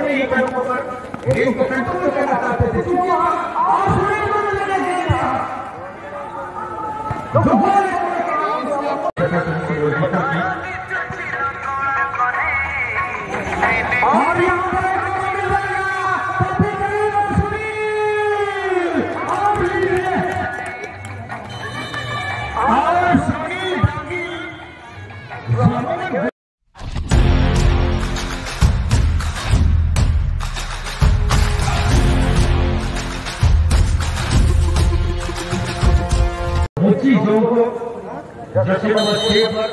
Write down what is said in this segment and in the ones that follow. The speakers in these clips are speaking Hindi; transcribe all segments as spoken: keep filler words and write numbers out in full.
अपने ही पैरों पर गेम को कंट्रोल करना चाहते थे, क्योंकि आसमान में लगा गेम था जो गोल और यहाँ पर ऊंची जोन को जर्सी नंबर छह पर,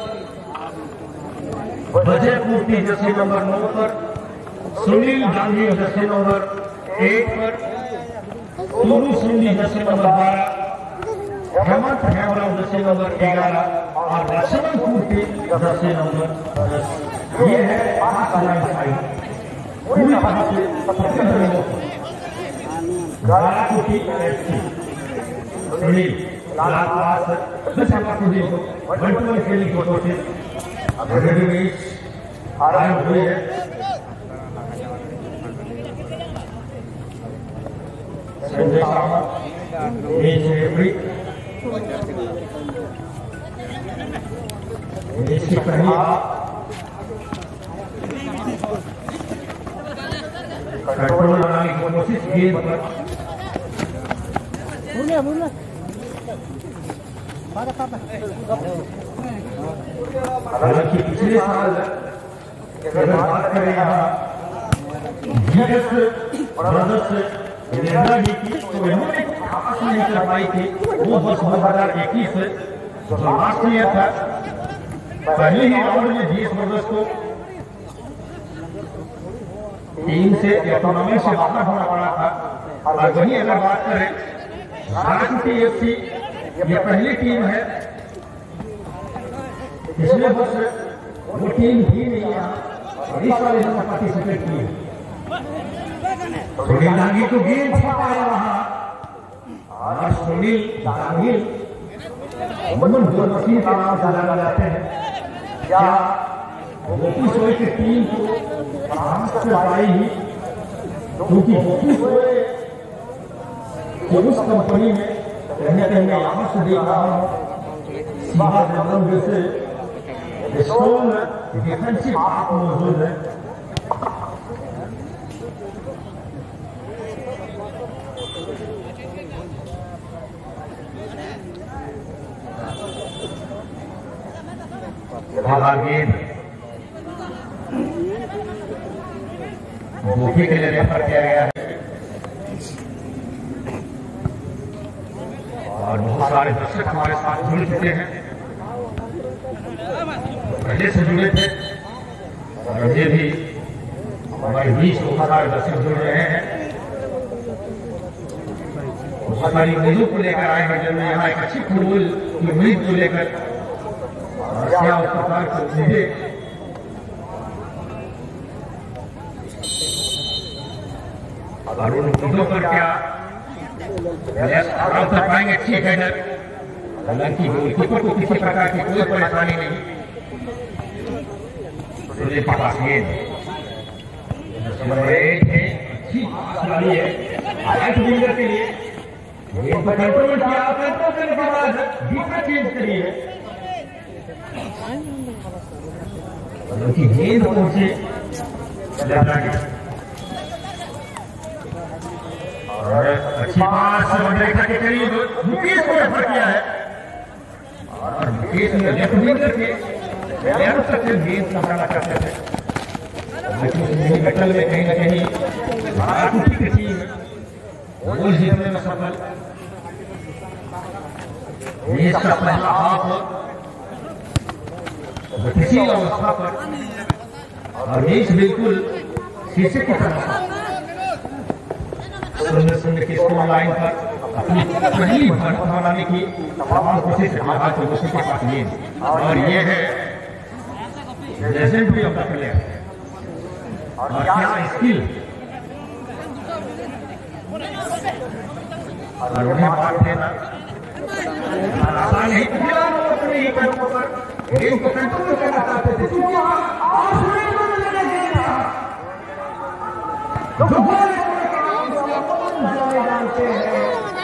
बजय पूर्ति जर्सी नंबर नौ पर, सुनील गांधी जर्सी नंबर एक पर, टूरू सिंधी जर्सी नंबर बारह, हेमंत हेमराव जर्सी नंबर ग्यारह और लक्ष्मण पूर्ति जर्सी नंबर दस। ये है पांच लाइन साइड पूरी तरह से गाराकुटी एफसी सुनील लाल पास गाराकुटी को वन टू वन खेलने की कोशिश अभी भी आरंभ हुई है। संजय सावंत इसकी पहली कंट्रोल बनाने की कोशिश गेंद पर हालांकि पिछले साल अगर बात करें यहाँ जीएस ब्रदर्स निर्णय की तो इन्होंने आपस में नहीं कर पाई थी। वो वर्ष दो हजार इक्कीस जो लास्ट ईयर था, पहले ही राउंड में जीएस ब्रदर्स को टीम से या टूर्नामेंट से बाहर होना पड़ा था। और वहीं अगर बात करें गाराकुटी एफसी, ये पहली टीम है, पिछले वर्ष वो टीम भी नहीं है और इस साल इन्होंने पार्टिसिपेट की है। सुनील दांगी को गेंद छपा है वहां और सुनील दांगी उमन गोल मशीन के नाम से जाना जाते हैं। क्या गोपी सोए की टीम को काम कर पाएगी, क्योंकि गोपी सोए की उस कंपनी में कहीं ना कहीं यहां से देख रहा हूं सीधा जमन जैसे स्ट्रॉन्ग डिफेंसिव आप मौजूद है। गेंद गोपी के लिए रेफर किया गया है और बहुत सारे दर्शक हमारे साथ जुड़ चुके हैं, पहले से जुड़े थे और अभी भी हमारे बीच बहुत सारे दर्शक जुड़ रहे हैं। बहुत सारी उम्मीदों को लेकर आए हैं, जब यहाँ एक अच्छी फुटबॉल की उम्मीद को लेकर क्या उस प्रकार की उम्मीदें और उन उम्मीदों पर क्या आराम कर पाएंगे। ठीक है, हालांकि गोलकीपर को किसी प्रकार की कोई परेशानी नहीं। पास गेंद अच्छी खिलाड़ी है राइट विंगर के लिए, गेंद पर कंट्रोल किया, कंट्रोल करने के बाद दिशा चेंज करी है, क्योंकि गेंद पहुंचे ज्यादा और अच्छी पास रेखा के करीब मुकेश को रेफर किया है और मुकेश ने लेफ्ट विंगर के लेफ्ट से गेंद लगाना चाहते थे, लेकिन बैटल में कहीं ना कहीं गाराकुटी की टीम गोल जीतने में सफल। ये इसका पहला हाफ किसी अवस्था पर और मैच बिल्कुल शीशे की तरह सुंदर सुंदर की स्कोर लाइन पर अपनी पहली बढ़त बनाने की तमाम कोशिश के पास गेंद और ये है लेजेंड भी ऑफ द प्लेयर और क्या स्किल और उन्हें बात देना आसान नहीं। अपने ही पैरों पर गेम को कंट्रोल करना चाहते थे, क्योंकि आसमान में लगा गेम था जो गोल जानते हैं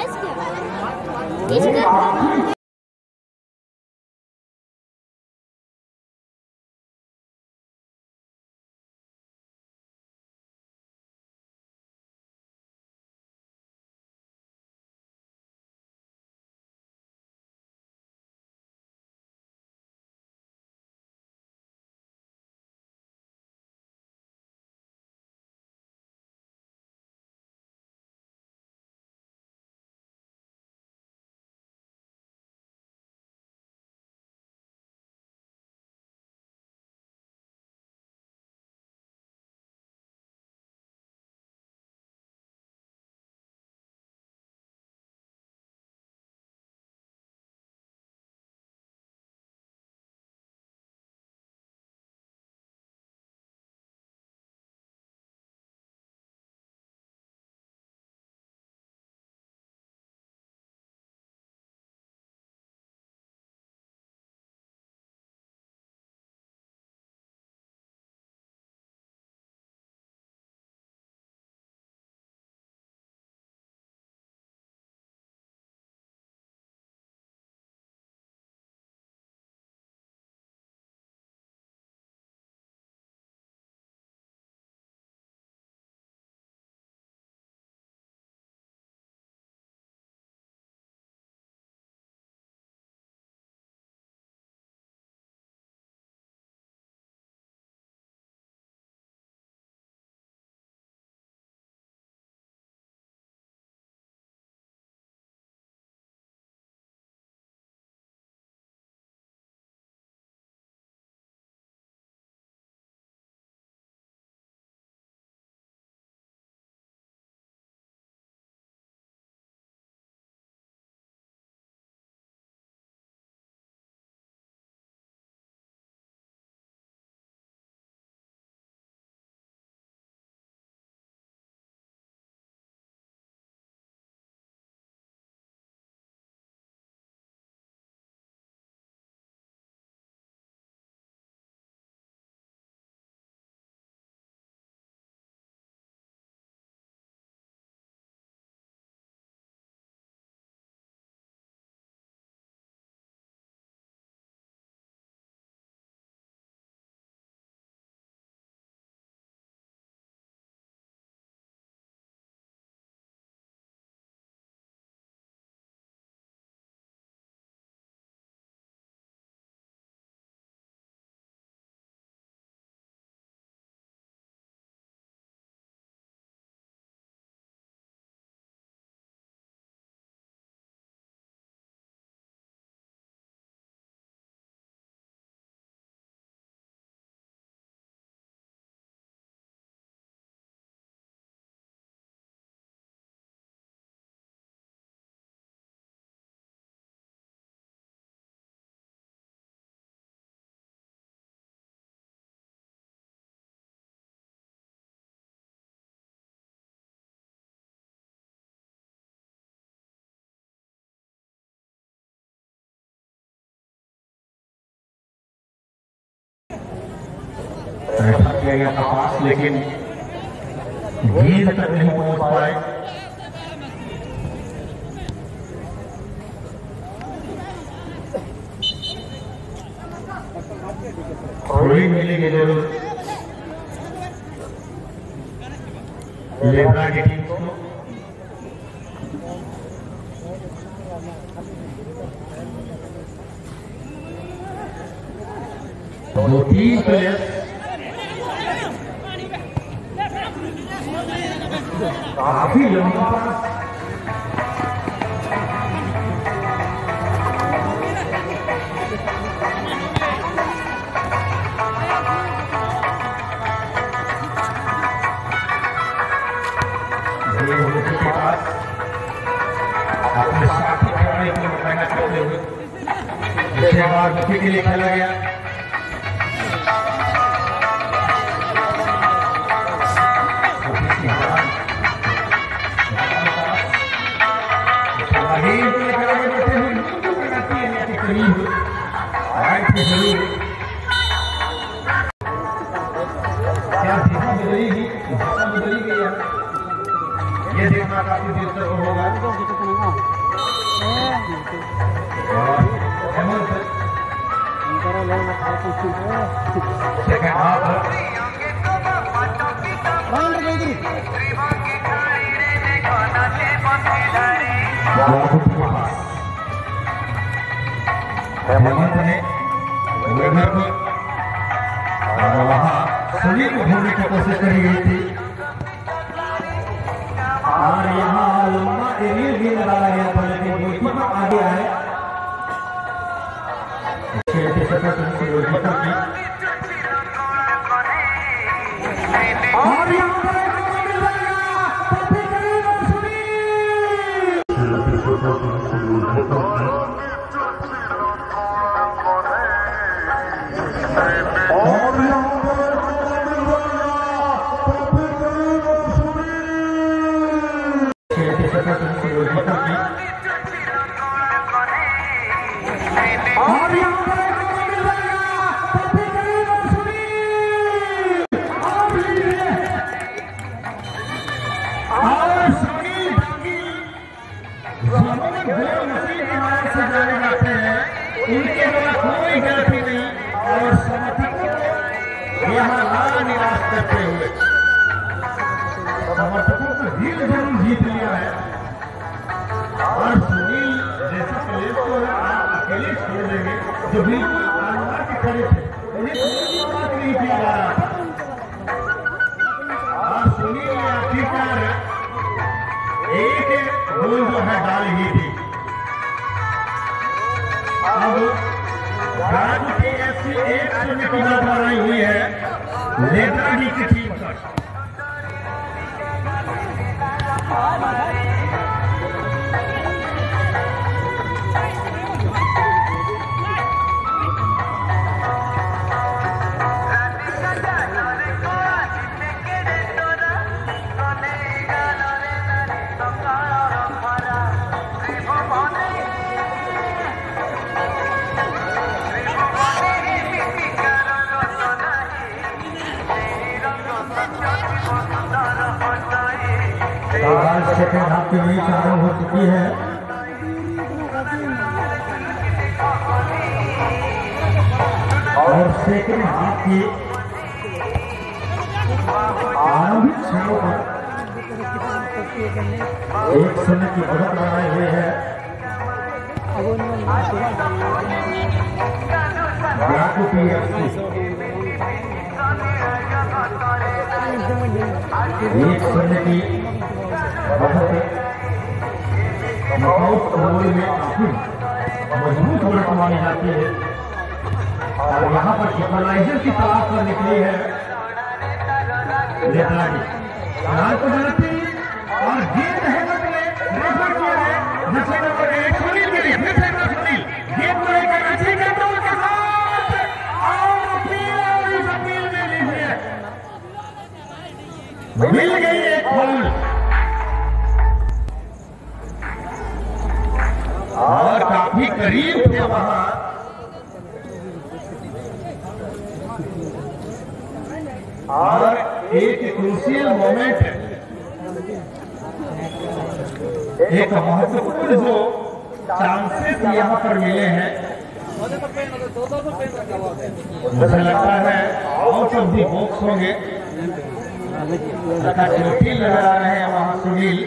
थक गया कपास, लेकिन गेंद तक नहीं पहुंच पाए। थोड़ी मिलेगी जरूर लेबरा की टीम को। दो तीन प्लेयर काफी लंबा अपने साथी खिलाड़ी को मेहनत करते हुए उसके बाद विकेट के लिए खेला गया। क्या दिशा बदली थी, दिशा बदली गई है। ये देखना काफी दिलचस्प होगा। हेमंत सेकंड हाफ हेमंत ने वेबर को वहां सुनील को ढूंढने की कोशिश करी गई थी और यहाँ लंबा एरियल भी लगाया गया था, लेकिन गोलकीपर आगे आए और यहाँ उनके द्वारा कोई गलती नहीं और समर्थकों को यहाँ ना निराश करते हुए समर्थकों को दिल जरूर जीत लिया है। और सुनील जैसे प्लेयर को आप अकेले छोड़ देंगे जो बिल्कुल आनुमार के खड़े थे, उन्हें कोई बात नहीं किया जा रहा था और सुनील ने आखिरकार एक गोल जो है डाल ही थी। अब राजपूत एफसी एक शून्य की बात बनाई हुई है लेदराडी की टीम पर। सेकंड हाफ की मैच आरंभ हो चुकी है और सेकंड हाफ की आरंभिक क्षणों पर एक शून्य की बढ़त बनाई हुई है। एक शून्य की नॉकआउट ओवर में काफी मजबूत बढ़त मानी जाती है और यहाँ पर इक्वलाइजर की तलाश पर निकली है लेदराडी। यहाँ को गलती और गेंद हेमंत ने रेफर किया है जैसे नंबर एक सुनील के लिए फिर से सुनील गेंद को लेकर अच्छी कंट्रोल के साथ और अपील इस अपील में लीजिए मिल गई एक फाउल और काफी करीब थे वहां और एक क्रूशियल मोमेंट एक महत्वपूर्ण जो चांसेस यहाँ पर मिले हैं मुझे लगता है आउट ऑफ दी बॉक्स होंगे। चोटिल नजर आ रहे हैं वहां सुनील,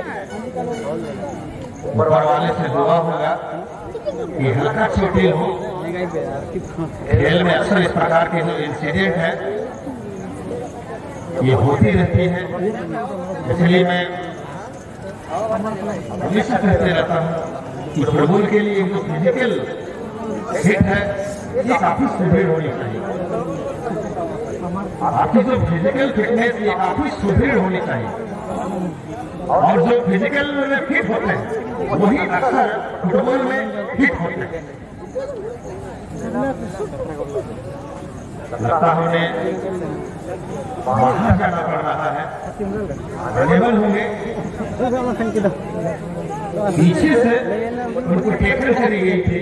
ऊपर वाले से दुआ होगा कि हल्का चोटिल हो। खेल में अक्सर इस प्रकार के जो इंसिडेंट है ये होती रहती है, इसलिए मैं हमेशा कहते रहता हूँ कि फुटबॉल के लिए जो फिजिकल फिट है ये काफी सुदृढ़ होनी चाहिए। आपकी जो फिजिकल फिटनेस ये काफी सुदृढ़ होनी चाहिए और जो फिजिकल में फिट होते हैं वही अक्सर फुटबॉल में फिट होते हैं। लगता है उन्हें बाहर जाना पड़ रहा है, अवेलेबल होंगे पीछे से उनको टैकल करी गई थी।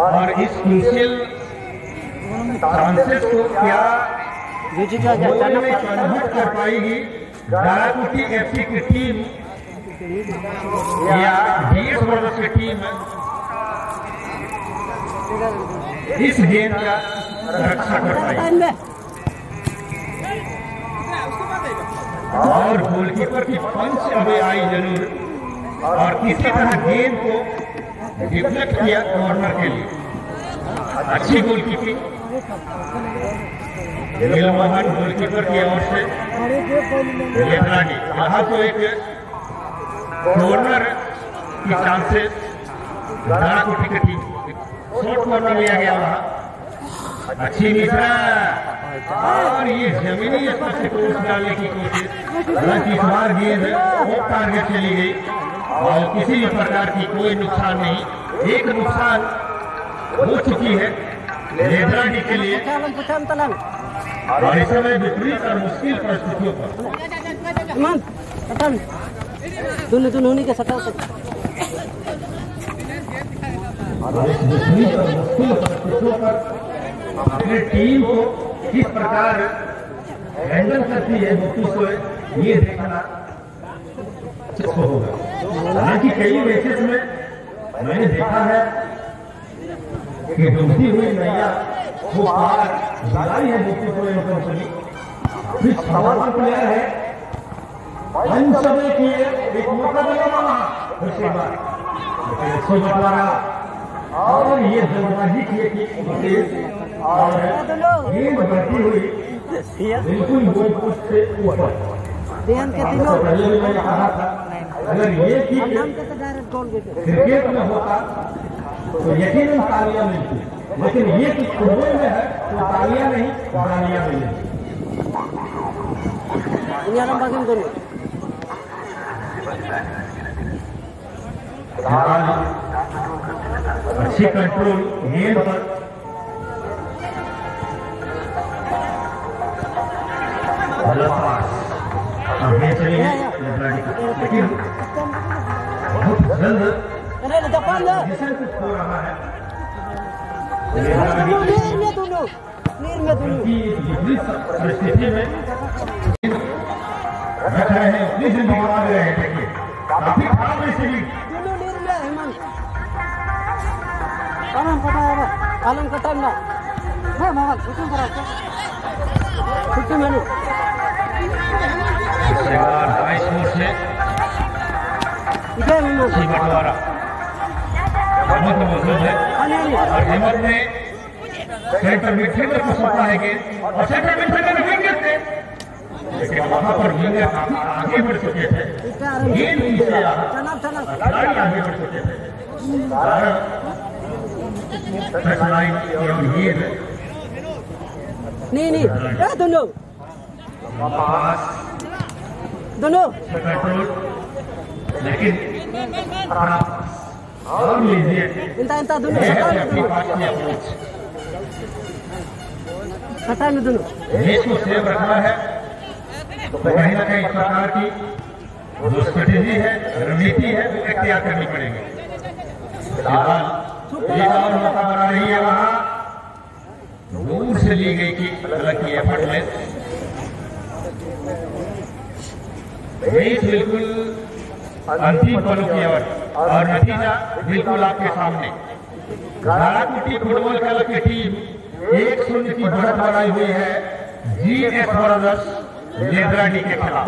और इस क्रूशियल चांसेस को क्या गोल में कन्वर्ट कर पाएगी गाराकुटी एफसी की टीम या डीएस ब्रदर्स की टीम इस गेंद का रक्षा कर पाएगी। और गोलकीपर की पंच अभी आई जरूर और किसी तरह गेंद को डिफ्लेक्ट किया कॉर्नर के लिए। अच्छी गोलकीपिंग नीलमोहन गोलकीपर की ओर से। यहाँ तो एक कॉर्नर की चांसेस गाराकुटी की टीम शॉर्ट कॉर्नर लिया गया वहाँ। अच्छी मिश्रा और ये जमीनी स्तर से कोर्स डालने की कोशिश, हालांकि इस बार गेंद ऑफ टारगेट चली गई और किसी भी प्रकार की कोई नुकसान नहीं। एक नुकसान हो चुकी है लेदराडी के लिए और इस समय विपरीत और मुश्किल परिस्थितियों पर दोनों दोनों होने के सटा और इस विपरीत और मुश्किल परिस्थितियों पर अपने टीम को किस प्रकार हैंडल करती है मुफ्ती ये देखना होगा। हालांकि कई मैचेस में मैंने देखा है कि डूबती हुई नैया वो पार लगाई है मुफ्ती कंपनी। फिर छवाना प्लेयर है पंचमे की एक मौका मिला वहां उसके बाद अच्छी बटवारा और ये जल्दबाजी की और गेंद बढ़ती हुई बिल्कुल गोल पोस्ट से ऊपर। पहले भी मैंने कहा था अगर ये क्रिकेट में होता तो यकीनन तालियां मिलती, लेकिन ये कि फुटबॉल में है तो तालियां नहीं गालियां मिलेंगी। अच्छी कंट्रोल गेंद पर चली है लेकिन बहुत जल्द कुछ हो रहा है। परिस्थिति में रख रहे हैं अपनी जिंदगी गंवा रहे हैं। देखिए काफी खराब स्थिति आलम का टाइम ना है मामा छुट्टी करा छुट्टी मेनू बाईस से इधर मेनू बटवारा हिम्मत मौजूद है और हिम्मत ने सेंटर मिडफील्डर को सौंपा है गेंद और सेंटर मिडफील्डर विंगर थे, लेकिन वहां पर विंगर काफी आगे बढ़ चुके थे। गेंद पीछे खिलाड़ी आगे बढ़ चुके थे नहीं नहीं ए दोनों दोनों लेकिन और लीजिए इंता इंता दोनों सटा में दोनों देश को सेव रखना है तो कहीं ना कहीं सरकार की जो स्ट्रेटेजी है रणनीति है वो इख्तियार करनी पड़ेगी। फिलहाल एक और मौका बना रही है वहां दूर से ली गई कि हालांकि एफर्टलेस मैच बिल्कुल अंतिम पलों की ओर और नतीजा बिल्कुल आपके सामने। गाराकुटी फुटबॉल क्लब की टीम एक शून्य की बढ़त बनाई हुई है जीएस ब्रदर्स लेदराडी के खिलाफ।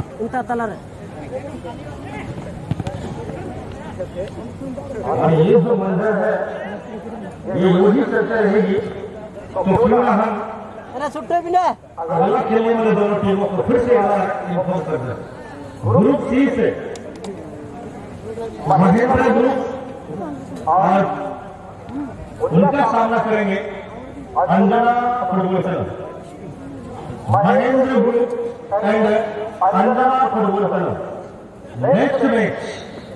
और ये जो मंजर है ये वही चलते रहेगी तो क्यों ना हम अरे छुट्टे भी ना अगला खेलने वाले दोनों टीमों को फिर से इन्फॉर्म कर दें। ग्रुप सी से महेंद्र ग्रुप और उनका सामना करेंगे Anjana football club. Mahendra group and Anjana football club next match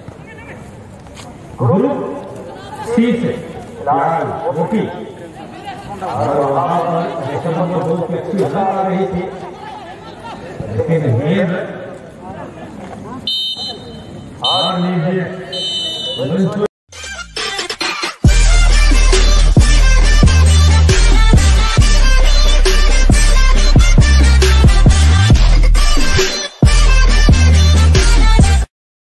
group C से लाल होकी और वहां पर दिसंबर में बहुत अच्छी रन आ रही थी, लेकिन गेंद और लीजिए